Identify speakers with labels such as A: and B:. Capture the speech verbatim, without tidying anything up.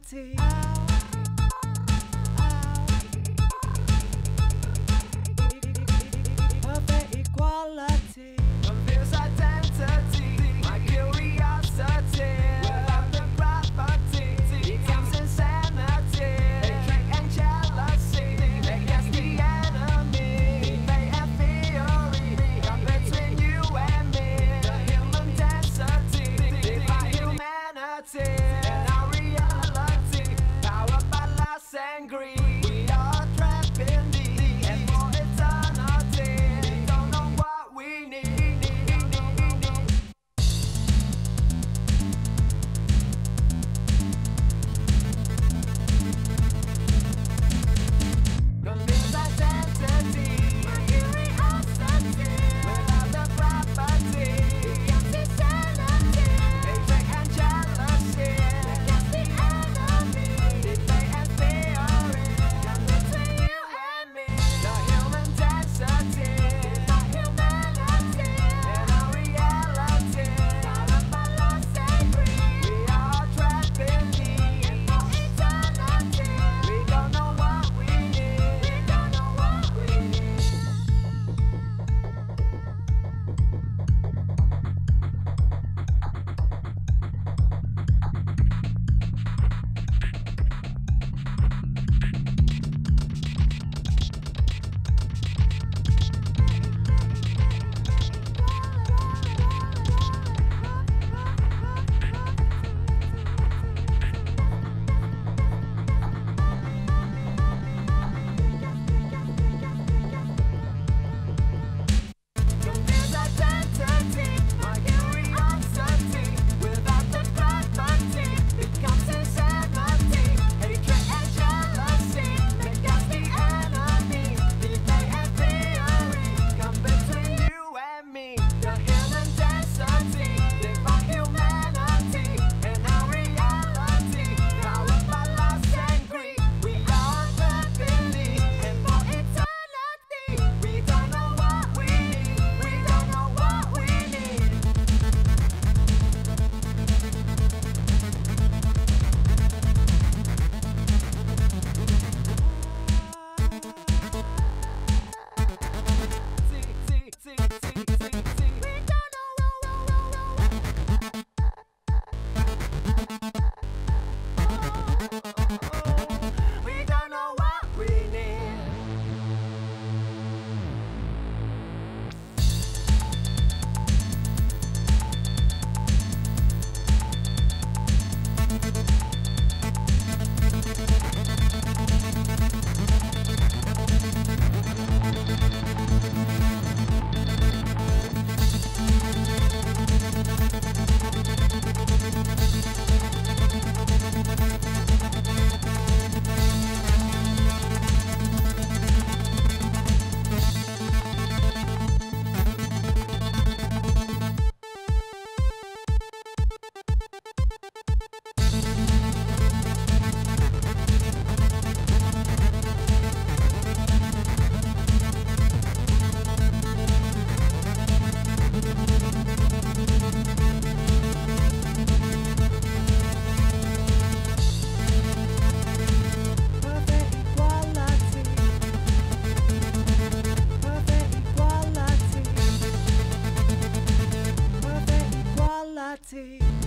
A: equality. Perfect equality.
B: Confused identity, my curiosity. Without the property, becomes insanity. Hatred and jealousy make us the enemy. They have theory, come between you and me. The human density, divide humanity. And our reality, powered by lust and greed. We are trapped in the end for eternity. We don't know what we need. Confused identity, my curiosity. Without the property, becomes insanity. Hatred and jealousy make us the enemy. Debate and theory come between you and me. The human density, the humanity, and our reality, powered by lust and greed. We are trapped in the end for eternity. We don't know what we need. We don't know what we need. Confused identity, my curiosity. Without the property, becomes insanity. Hatred and jealousy make us the enemy. Debate and theory come between you and me. The human density, divide humanity, and our reality, powered by lust and greed. We are trapped in the end for eternity. We don't know what we need. We don't know what we need. See, see, see, see, see, see. We don't know. We don't know what we need.
A: Perfect equality. Perfect equality. Perfect equality.